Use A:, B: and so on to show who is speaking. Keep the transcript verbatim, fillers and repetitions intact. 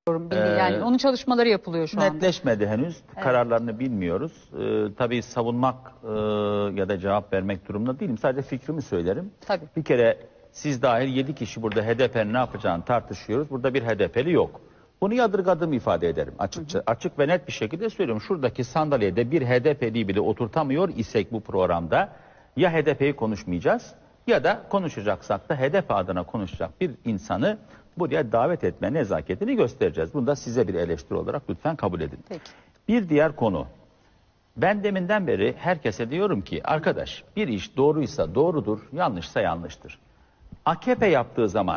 A: Yani onun çalışmaları yapılıyor şu anda.
B: Netleşmedi henüz. Evet. Kararlarını bilmiyoruz. Ee, tabii savunmak e, ya da cevap vermek durumunda değilim. Sadece fikrimi söylerim.
A: Tabii.
B: Bir kere siz dahil yedi kişi burada H D P'nin ne yapacağını tartışıyoruz. Burada bir H D P'li yok. Bunu yadırgadığımı ifade ederim açıkça. Hı hı. Açık ve net bir şekilde söylüyorum. Şuradaki sandalyede bir H D P'li bile oturtamıyor isek bu programda ya H D P'yi konuşmayacağız ya da konuşacaksak da H D P adına konuşacak bir insanı buraya davet etme nezaketini göstereceğiz. Bunu da size bir eleştiri olarak lütfen kabul edin.
A: Peki.
B: Bir diğer konu. Ben deminden beri herkese diyorum ki arkadaş bir iş doğruysa doğrudur, yanlışsa yanlıştır. A K P yaptığı zaman